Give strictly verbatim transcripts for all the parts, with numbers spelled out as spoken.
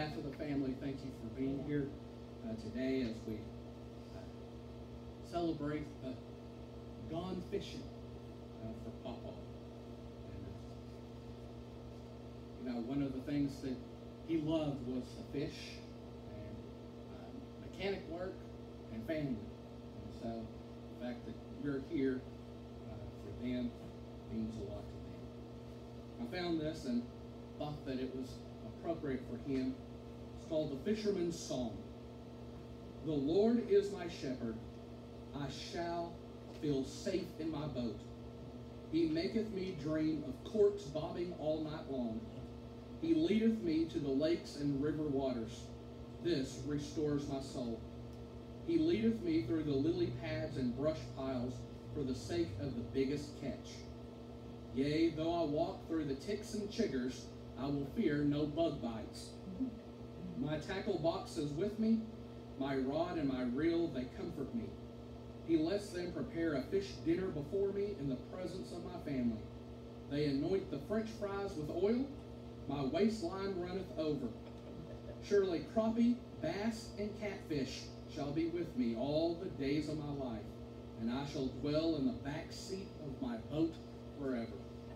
behalf of the family, thank you for being here uh, today as we uh, celebrate uh, gone fishing uh, for Papa. And, uh, you know, one of the things that he loved was to fish and uh, mechanic work and family. And so the fact that you're here uh, for them means a lot to them. I found this and thought that it was appropriate for him. It's called The Fisherman's Song. The Lord is my shepherd, I shall feel safe in my boat. He maketh me dream of corks bobbing all night long. He leadeth me to the lakes and river waters. This restores my soul. He leadeth me through the lily pads and brush piles for the sake of the biggest catch. Yea, though I walk through the ticks and chiggers, I will fear no bug bites. My tackle box is with me, my rod and my reel, they comfort me. He lets them prepare a fish dinner before me in the presence of my family. They anoint the French fries with oil, my waistline runneth over. Surely crappie, bass, and catfish shall be with me all the days of my life, and I shall dwell in the back seat of my boat forever.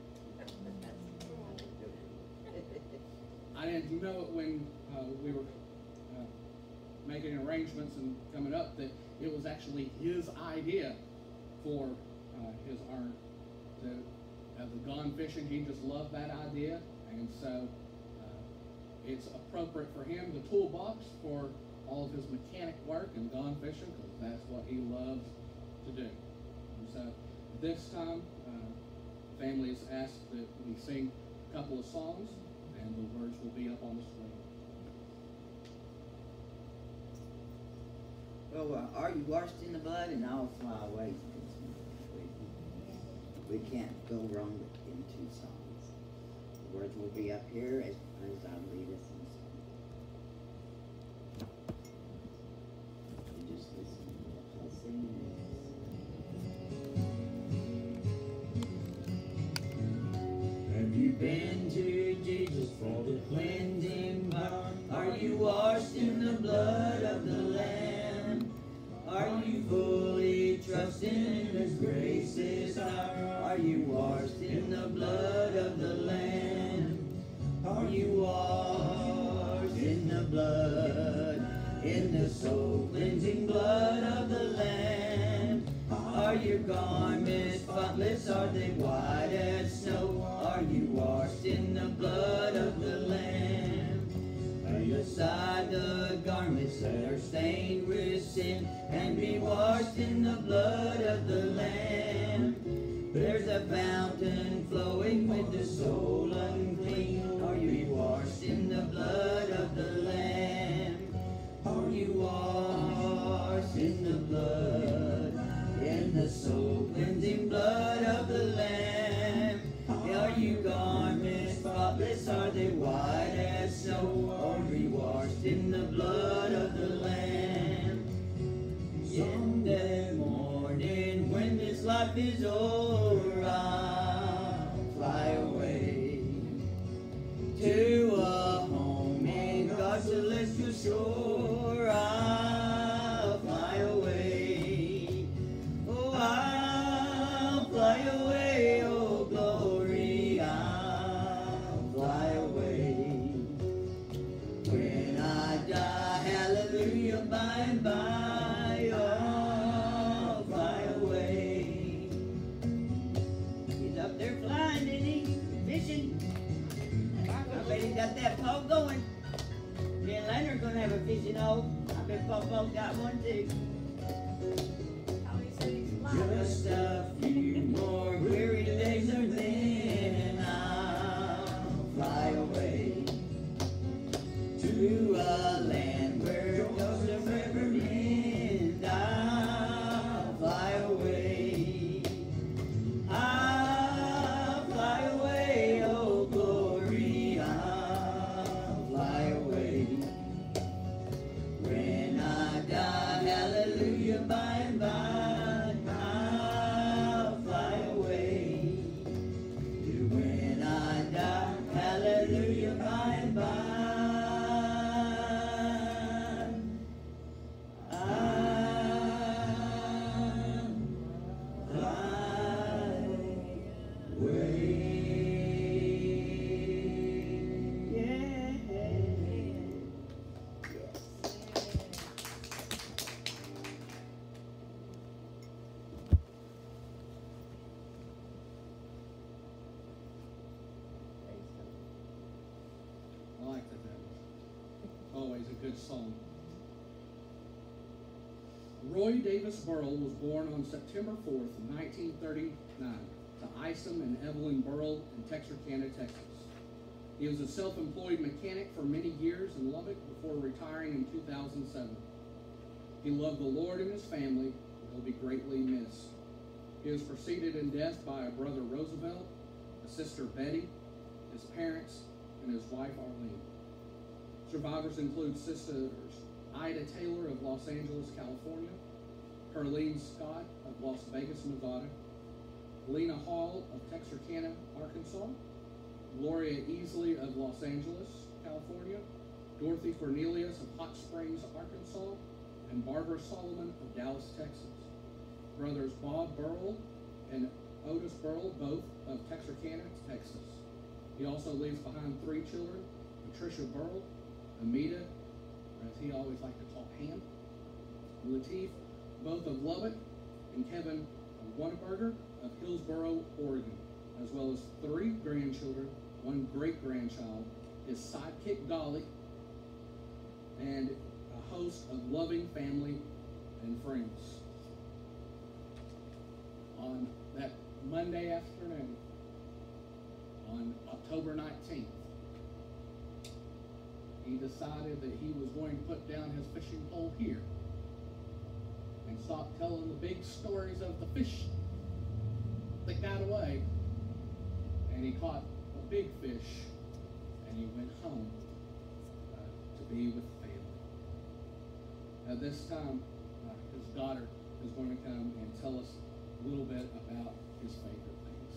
I didn't know it when uh, we were uh, making arrangements and coming up that it was actually his idea for uh, his art. To, uh, the gone fishing, he just loved that idea, and so uh, it's appropriate for him, the toolbox for all of his mechanic work and gone fishing, because that's what he loves to do. And so this time, uh, family has asked that we sing a couple of songs, and the words will be up on the screen. Well, uh, are you washed in the blood, and I'll fly away? We can't go wrong with in two songs. The words will be up here as, as I lead us in song. You just listen. I'll sing this. Have you been to Jesus for the cleansing power? Are you washed in the blood of the Lamb? Are you fully trusting in His grace's power? Are you washed in the blood of the Lamb? Are you washed in the blood, in the soul cleansing blood of the Lamb? Are your garments spotless? Are they white as snow? Are you washed in the blood of the Lamb? Lay aside the garments that are stained with sin, and be washed in the blood of the Lamb. There's a fountain flowing with the soul unclean. Are you washed in the blood of the Lamb? Are you washed in the blood, in the soul cleansing blood of the Lamb? Are you garments spotless? Are they white as snow? Are you washed in the blood of the Lamb? Someday morning, when this life is over, I'll fly away to a home in God's celestial shore. I'll fly away. Oh, I'll fly away. Oh, glory, I'll fly away. When I die, hallelujah, by and by. Got that pole going. Me and Leonard's gonna have a fishing hole. I bet Papa's got one too. Just a few more weary days are then, and I'll fly away to a land where it goes to river end. I'll fly away. I'll fly away. Oh, glory. I'll When I die, hallelujah. always a good song. Roy Davis Birl was born on September fourth, nineteen thirty-nine, to Isom and Evelyn Birl in Texarkana, Texas. He was a self-employed mechanic for many years in Lubbock before retiring in two thousand seven. He loved the Lord and his family, and he'll be greatly missed. He was preceded in death by a brother Roosevelt, a sister Betty, his parents, and his wife Arlene. Survivors include sisters Ida Taylor of Los Angeles, California, Herlene Scott of Las Vegas, Nevada, Lena Hall of Texarkana, Arkansas, Gloria Easley of Los Angeles, California, Dorothy Cornelius of Hot Springs, Arkansas, and Barbara Solomon of Dallas, Texas. Brothers Bob Birl and Otis Birl, both of Texarkana, Texas. He also leaves behind three children, Patricia Birl, Amita, or as he always liked to call Ham, Lateef, both of Lubbock, and Kevin Wannenberger of Hillsboro, Oregon, as well as three grandchildren, one great-grandchild, his sidekick Dolly, and a host of loving family and friends. On that Monday afternoon, on October nineteenth, he decided that he was going to put down his fishing pole here and stop telling the big stories of the fish that got away. And he caught a big fish, and he went home uh, to be with the family. At this time, uh, his daughter is going to come and tell us a little bit about his favorite things.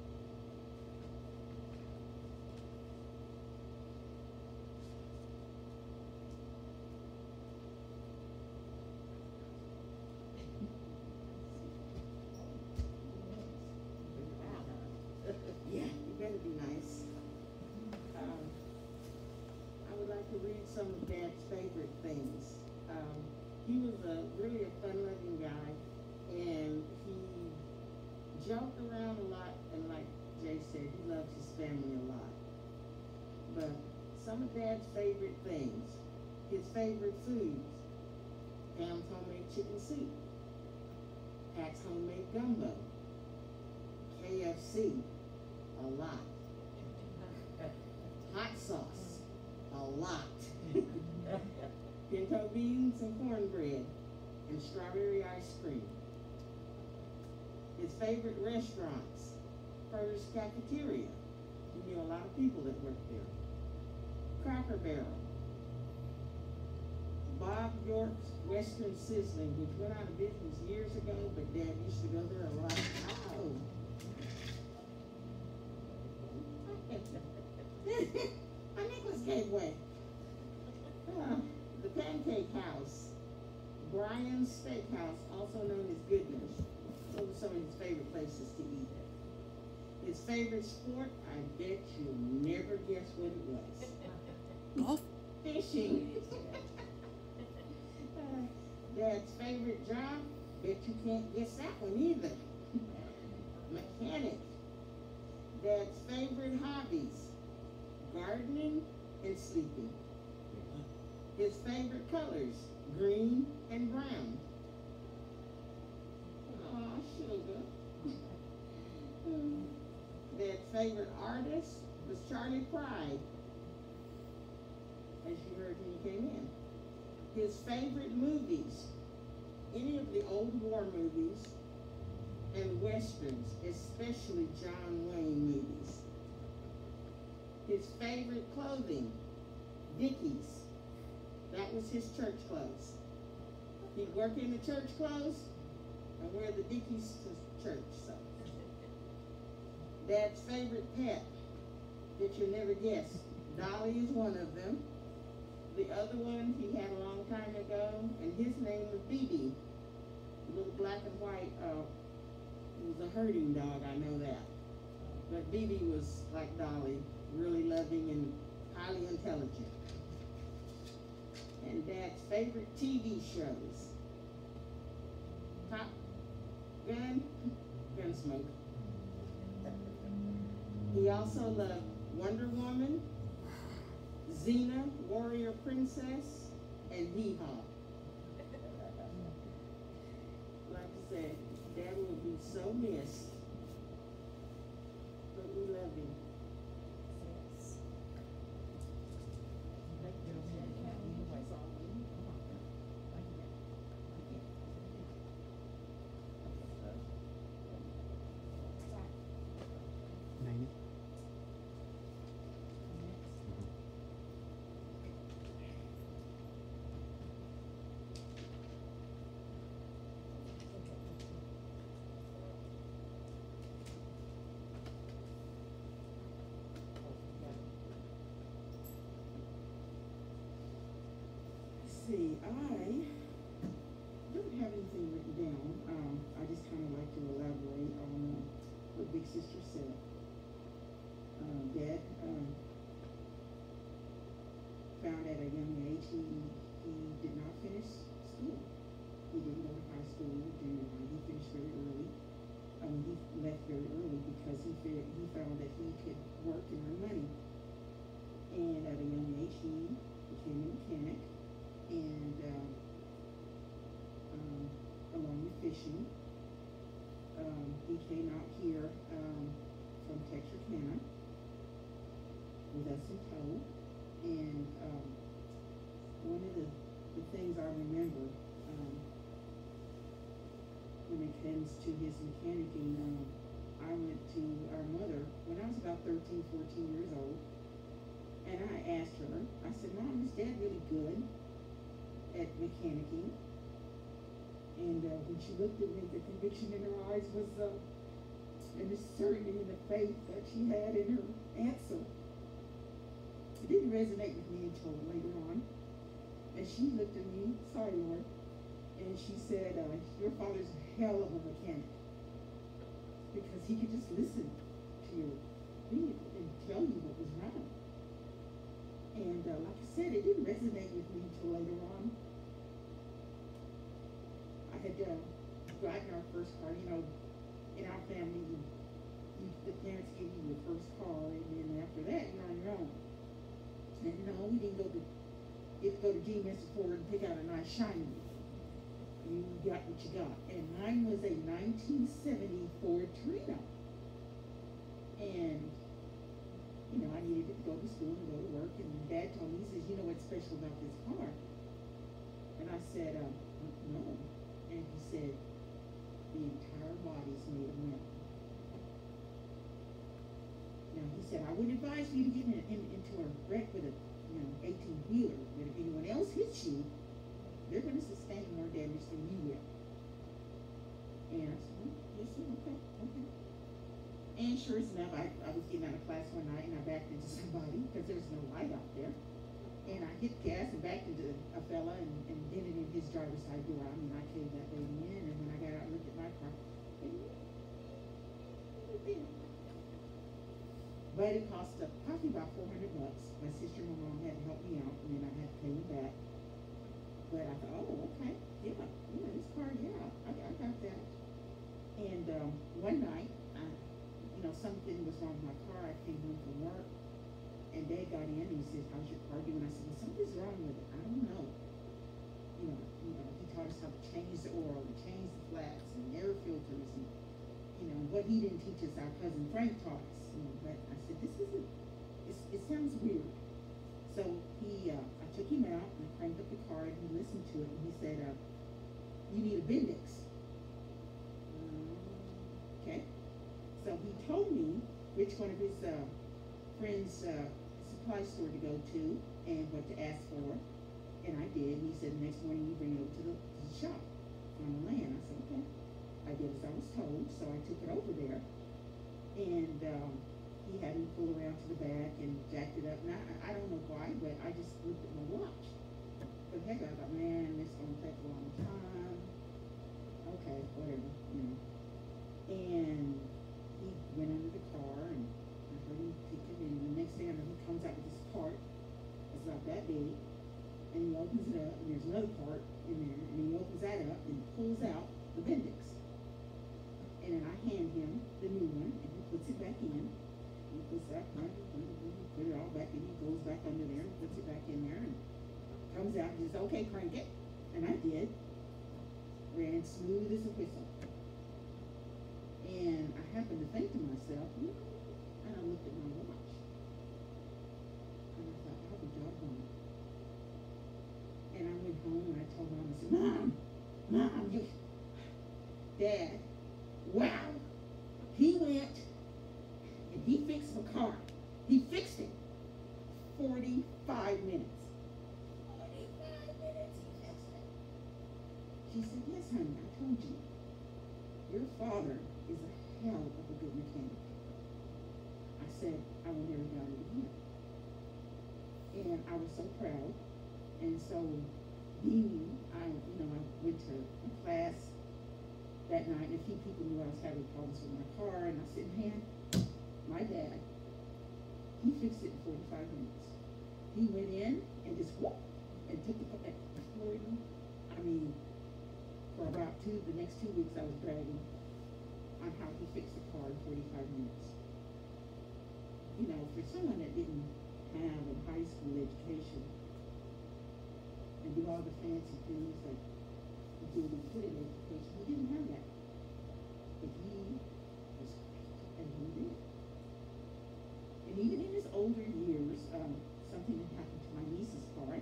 Yeah, you better be nice. Um, I would like to read some of Dad's favorite things. Um, he was a really a fun-loving guy, and he joked around a lot, and like Jay said, he loved his family a lot. But some of Dad's favorite things, his favorite foods: Pam's homemade chicken soup, Pat's homemade gumbo, K F C, a lot. Hot sauce, a lot. Pinto beans and cornbread, and strawberry ice cream. His favorite restaurants: Furter's Cafeteria. He knew a lot of people that worked there. Cracker Barrel. Bob York's Western Sizzling, which went out of business years ago, but Dad used to go there a lot. Oh. My necklace gave way. Uh, the Pancake House, Brian's Steakhouse, also known as Goodness. Those are some of his favorite places to eat at. His favorite sport, I bet you'll never guess what it was. Golf? Fishing. uh, Dad's favorite job, bet you can't guess that one either. Mechanic. Dad's favorite hobbies: gardening and sleeping. His favorite colors: green and brown. Aw, sugar. Dad's favorite artist was Charlie Pride, as you heard when you came in. His favorite movies: any of the old war movies and westerns, especially John Wayne movies. His favorite clothing: Dickies. That was his church clothes. He'd work in the church clothes and wear the Dickies to church. So, Dad's favorite pet, that you'll never guess. Dolly is one of them. The other one he had a long time ago, and his name was B B. The little black and white, uh, it was a herding dog, I know that. But B B was like Dolly, really loving and highly intelligent. And Dad's favorite T V shows: Top Gun, Gunsmoke. He also loved Wonder Woman, Xena, Warrior Princess, and Hee Haw. Like I said, Dad will be so missed. But we love him. See, I don't have anything written down. Um, I just kind of like to elaborate on uh, what Big Sister said. Um, Dad um, found at a young age he, he did not finish school. He didn't go to high school, junior high. He finished very early. Um, he left very early because he fe- he found that he could work and earn money. And at a young age, he became a mechanic. And um, um, along with fishing, um, he came out here um, from Texarkana with us in tow. And um, one of the, the things I remember um, when it comes to his mechanicking, um, I went to our mother when I was about thirteen, fourteen years old. And I asked her, I said, Mom, is Dad really good at mechanicking? And uh, when she looked at me, the conviction in her eyes was, uh, and the certainty and the faith that she had in her answer. It didn't resonate with me until later on. And she looked at me, sorry, Lord, and she said, uh, your father's a hell of a mechanic. Because he could just listen to your vehicle and tell you what was wrong. And uh, like I said, it didn't resonate with me until later on. I had uh, gotten our first car. You know, in our family, you, you, the parents give you your first car, and then after that, you're on your own. And no, we didn't go to, you have to go to G M S Ford and pick out a nice shiny. You got what you got. And mine was a nineteen seventy Ford Torino. And you know, I needed to go to school and go to work, and Dad told me, he says, you know what's special about this car? And I said, uh, no. And he said, the entire body's made of metal. Now, he said, I wouldn't advise you to get in, in, into a wreck with a, you know, eighteen-wheeler, but if anyone else hits you, they're going to sustain more damage than you will. And I said, well, yes, sir, okay, okay. And sure enough, I, I was getting out of class one night and I backed into somebody because there was no light out there. And I hit gas and backed into a fella and, and dented in his driver's side door. I mean, I caved that lady in, and when I got out and looked at my car, but it cost uh, probably about four hundred bucks. My sister and my mom had to help me out, and then I had to pay them back. But I thought, oh, okay, yeah, yeah, this car, yeah, I, I got that. And um, one night, I, you know, something was wrong with my car. I came home from work, and Dad got in and he said, how's your car doing? I said, well, something's wrong with it. I don't know. You know, you know, he taught us how to change the oil and change the flats and air filters, and you know, what he didn't teach us, our cousin Frank taught us. You know, but I said, this isn't, it's, it sounds weird. So he, uh, I took him out and I cranked up the car and he listened to it and he said, uh, you need a Bendix. Um, okay. So he told me which one of his uh, friends' uh, supply store to go to and what to ask for. And I did. And he said, the next morning you bring it over to the, to the shop on the land. I said, okay. I did as I was told, so I took it over there. And um, he had me pull around to the back and jacked it up. And I, I don't know why, but I just looked at my watch. But heck, I thought, man, this is going to take a long time. Okay, whatever, you know. And he went under the car, and I heard him pick it, and the next thing I know, he comes out with this part. It's about that big. And he opens it up, and there's another part in there, and he opens that up and pulls out the Bendix. And then I hand him the new one, and he puts it back in. He puts that, put it all back in, he goes back under there and puts it back in there and comes out and says, okay, crank it. And I did. Ran smooth as a whistle. And I happened to think to myself, you know, and I looked at my watch. And I thought, I'll be doggone. And I went home and I told Mom, I said, Mom, Mom, you, Dad, wow. He went and he fixed the car. He fixed it. forty-five minutes. forty-five minutes he fixed it. She said, yes, honey, I told you. Your father is a hell of a good mechanic. I said, I will never doubt it again. And I was so proud. And so, being, I, you know, I went to a class that night, and a few people knew I was having problems with my car, and I said, man, my dad, he fixed it in forty-five minutes. He went in and just whoop, and took the car. I mean, for about two, the next two weeks I was bragging on how he fixed the car in forty-five minutes. You know, for someone that didn't have a high school education and do all the fancy things that he did in good education, he didn't have that. But he was great, and he did. And even in his older years, um, something had happened to my niece's car.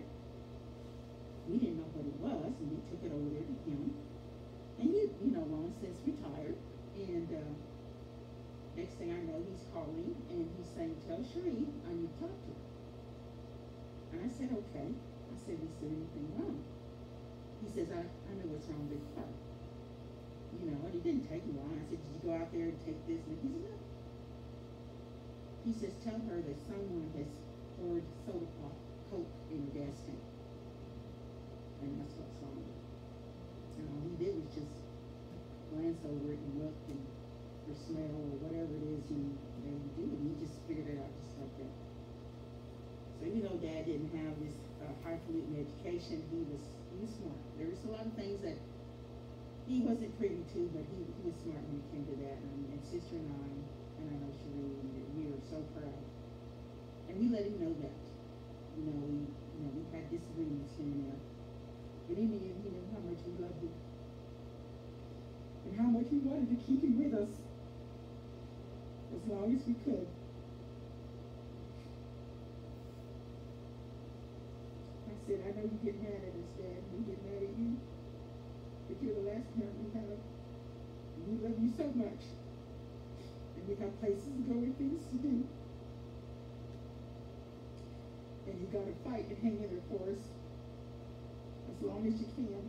We didn't know what it was, and we took it over there to him. And he, you know, long since retired. And uh, next thing I know, he's calling, and he's saying, tell Cherie I need to talk to her. And I said, okay. I said, is there anything wrong? He says, I, I know what's wrong with the car. You know, and it didn't take long. I said, did you go out there and take this? And he said, no. He says, tell her that someone has poured soda pop, Coke in her gas tank. And that's what's wrong with it. And all he did was just glance over it and look and for smell or whatever it is you they do, and he just figured it out just like that. So even though Dad didn't have this uh, highfalutin education, he was he was smart. There was a lot of things that he wasn't privy to, but he, he was smart when it came to that. And, and Sister and I, and I know Cherie, we are so proud. And we let him know that. You know, we you know we had disagreements here and there. But in the end, he knew how much we loved him. And how much we wanted to keep him with us as long as we could. I said, I know you get mad at us, Dad. We get mad at you. But you're the last parent we have. And we love you so much. And we have places to go and things to do. And you gotta fight and hang in there for us as long as you can.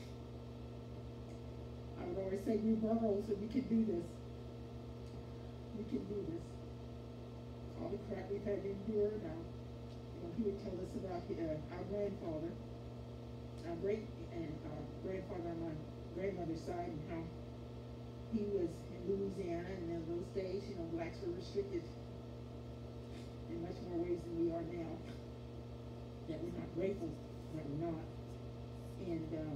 I would always say we're Birl, so we can do this. We can do this. All the crap we've had to endure now. You know, he would tell us about uh, our grandfather, our great and our grandfather on my grandmother's side, and how he was in Louisiana, and in those days, you know, blacks were restricted in much more ways than we are now. That we're not grateful that we're not. And um,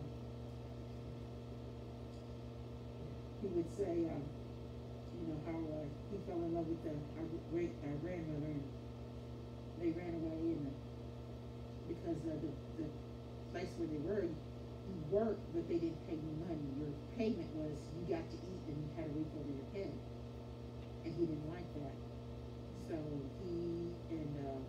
he would say, um, you know, how uh, he fell in love with the, our great our grandmother, and they ran away, and uh, because uh, the the place where they were, you worked, but they didn't pay you money. Your payment was you got to eat and you had a roof over your head, and he didn't like that. So he and uh,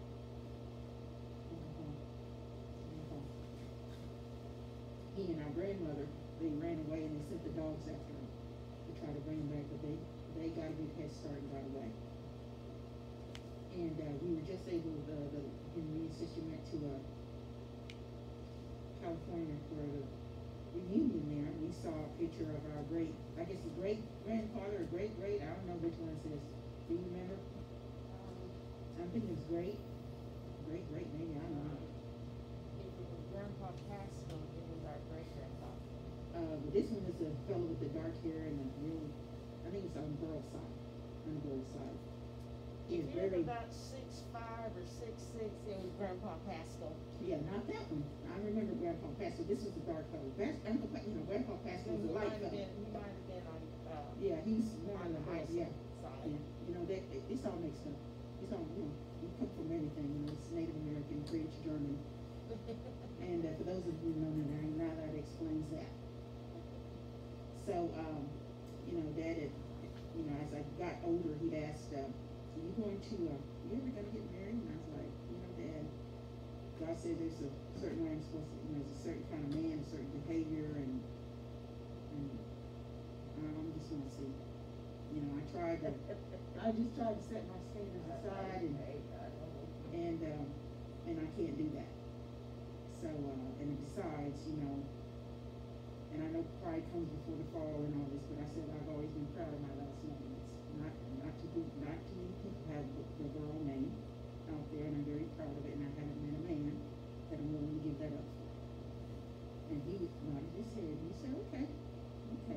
he and our grandmother, they ran away and they sent the dogs after him to try to bring him back, but they, they got a good head start and got away. And uh, we were just able, uh, the, and me and Sister went to uh, California for the reunion there, and we saw a picture of our great, I guess his great grandfather or great great, I don't know which one it is. Do you remember? Um, I think it was great, great great maybe, I don't know. If it was Grandpa Pascal, it was our great grandfather. Uh, but this one is a fellow with the dark hair and a real, I think it's on Birl's side, on Birl's side. He is If very, you're about six five or six six, it was Grandpa Pascal. yeah, not that one. I remember Grandpa Pascal. This was the dark fellow. Bas- Uncle, Pa- you know, Grandpa Pascal was He the might light have fellow. been, he might have been on, uh, Yeah, he's more on on the the house. high Yeah, side. yeah. You know, that it's it's all mixed up. It's all, you know, you come from everything, you know, it's Native American, French, German. And uh, for those of you who know that, now that explains that. So, um, you know, Dad, had, you know, as I got older, he'd asked, uh, are you going to, uh, you ever going to get married? And I was like, you know, Dad, God said there's a certain way I'm supposed to, you know, there's a certain kind of man, a certain behavior, and, and I'm just going to see. You know, I tried to, I just tried to set my standards aside, and, and, um, and I can't do that. So, uh, and besides, you know, and I know pride comes before the fall and all this, but I said I've always been proud of my last name. It's not, not too, not too many people have the, the Birl name out there, and I'm very proud of it, and I haven't met a man that I'm willing to give that up for. And he nodded his head, and he said, okay, okay.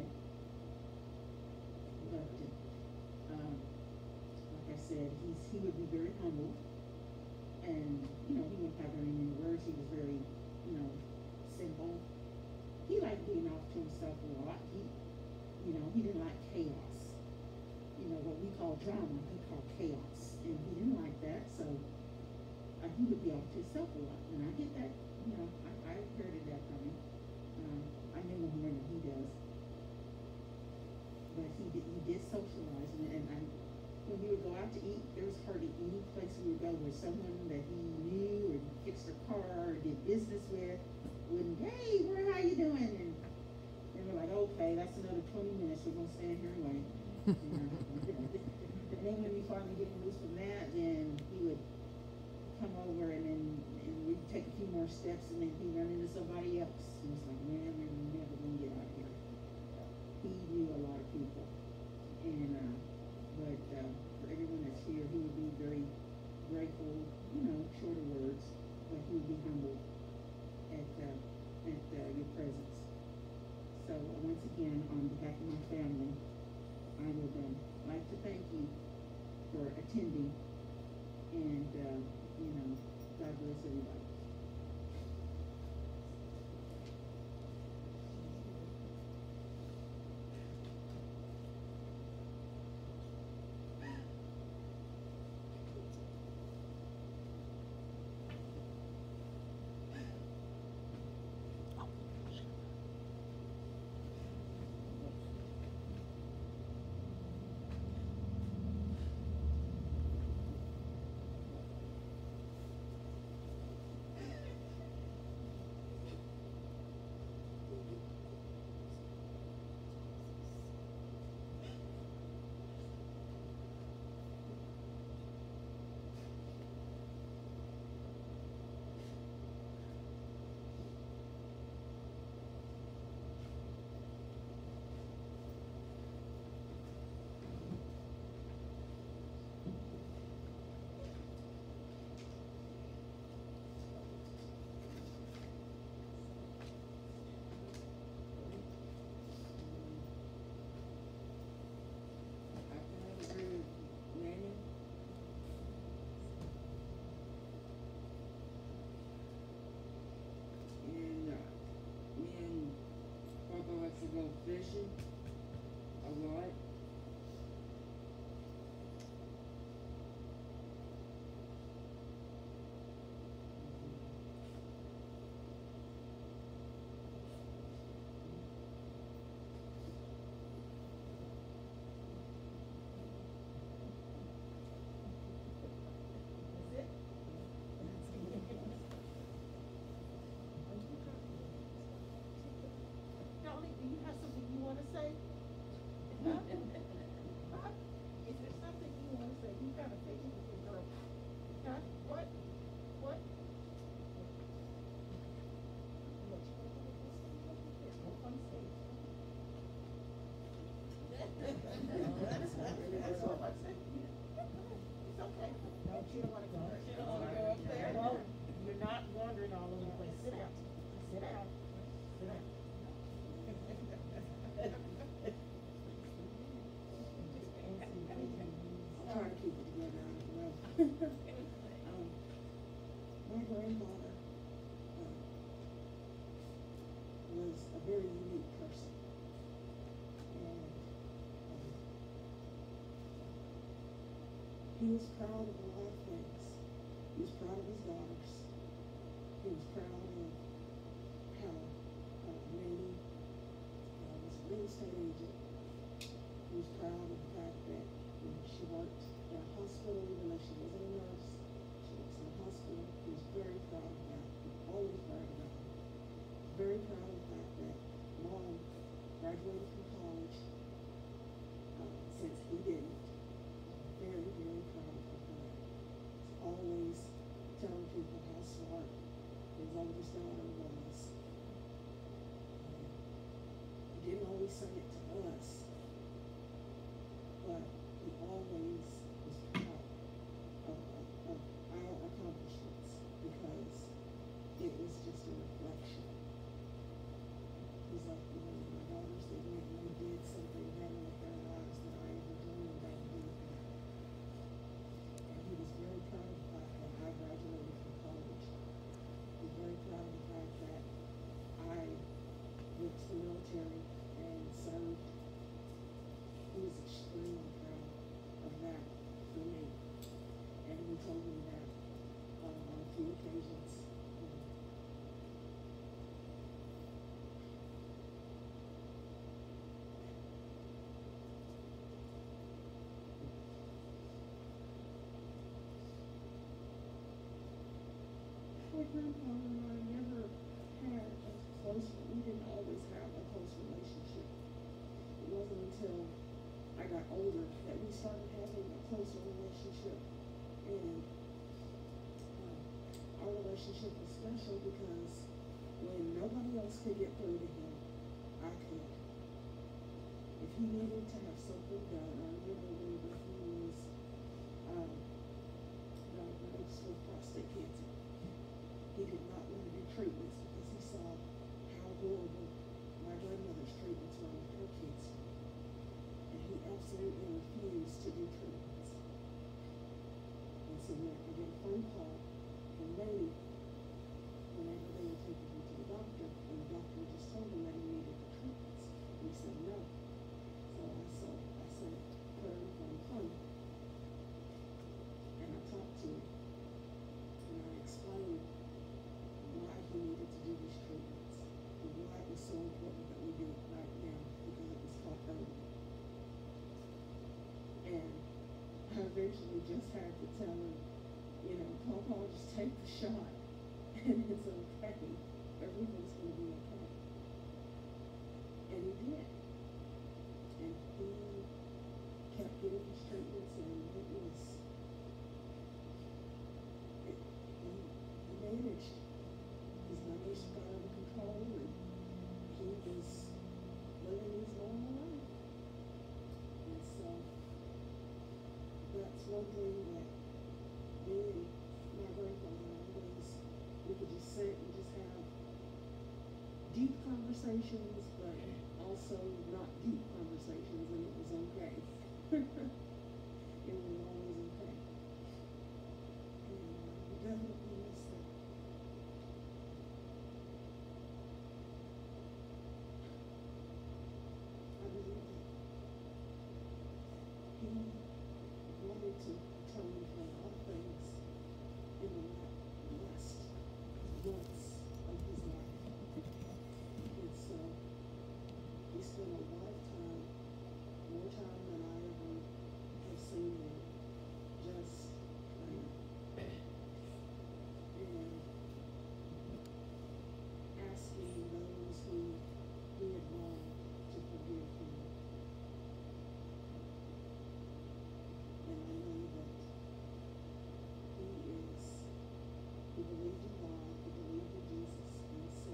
But, uh, um, like I said, he's, he would be very humble, and, you know, he wouldn't have very many words. He was very, you know, simple. He liked being off to himself a lot. He, you know, he didn't like chaos. You know, what we call drama, he called chaos. And he didn't like that, so uh, he would be off to himself a lot. And I get that, you know, I, I inherited that from him. Um, I knew him more than he does. But he did, he did socialize, and, and I, when we would go out to eat, there was hardly any place we would go where someone that he knew or fixed their car or did business with wouldn't, hey, where, how you doing? And, and we're like, okay, that's another twenty minutes, we're gonna stand here and wait. You know? And then when we finally get loose from that, then he would come over, and then and we'd take a few more steps, and then he'd run into somebody else. And it's like, man, we're never gonna get out of here. He knew a lot of people. And uh, but uh, for everyone that's here, he would be very grateful, you know, shorter words, but he would be humble at uh, at uh, your presence. So uh, once again, on behalf of my family, I would um, like to thank you for attending, and uh, you know, God bless everybody. To go fishing a lot. Dolly, do you have something you want to say? Huh? Huh? Is there something you want to say? You kind of thinking with your girl. Huh? What? What? That's all I said. It's okay. No, she don't want to go. She don't want to go up there. Well, you're not wandering all over the place. Sit down. Sit down. Sit down. Trying to keep it together. I don't know. um, my grandmother uh, was a very unique person, and um, He was proud of a lot of things. He was proud of his daughters. He was proud of how uh, Nanny uh, was a real estate agent. He was proud of the fact that you know, she worked in a hospital, even though she wasn't a nurse. She works in a hospital. He was very proud of that. He always proud of that. Very proud of the fact that Mom graduated from college uh, since he didn't. Very, very proud of her for that. Always telling people how smart his oldest daughter was. He didn't always say it to us, but he always was proud of, of, of our accomplishments because it was just a reflection. He's like, you know, my daughters, they went and they did something better with their lives than I ever dreamed I would do. And he was very proud of the fact that I graduated from college. He was very proud of the fact that I went to the military and served. He was extremely proud of that for me. And he told me that um, on a few occasions. Um, My grandfather and I never had a close, we didn't always have a close relationship. It wasn't until I got older that we started having a closer relationship. And um, our relationship was special because when nobody else could get through to him, I could. If he needed to have something done, I remember when he was um, diagnosed with prostate cancer. He did not want to do treatments because he saw how horrible my grandmother's treatments were with her cancer. And he absolutely refused to do treatments. And so when I get a phone call from Lady, whenever they were taking him to the doctor, and the doctor just told him that he needed the treatments. And he said no. So I said, I said, put him on the phone. And I talked to him. And I explained why he needed to do these treatments, and why it was so important that we do it right now, because it was caught early. And I eventually just had to tell him, you know, Papa, just take the shot, and it's okay. Everything's going to be okay. And he did. And he kept getting his treatments, and it was, it, he, he managed. His numbers got under control, and he was living his normal life. And so that's one thing that me and my grandfather always, we could just sit and just have deep conversations, but also not deep conversations, and it was okay. It was always okay. And uh, we definitely miss that. I believe that he wanted to tell me for a lot of things in the last months of his life. And so he spent a lifetime, more time than I ever have seen him, just praying. And asking those who he had wronged to forgive him. And I know that he is, he believed in God, he believed in Jesus, and so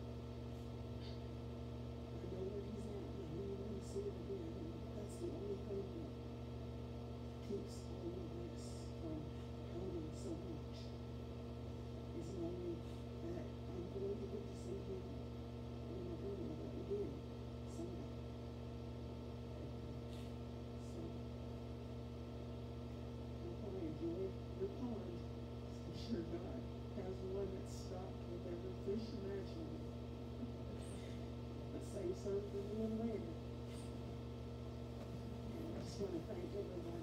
I know where he's at, and I know we're going to see it again, and that's the only thing that keeps all of this from hurting so much, is knowing that I'm going to get to see him and my grandmother again someday. So I'll probably enjoy your pond. I'm sure God has one that's stocked with every fish imaginable. But save some for me and later. And I just want to thank everybody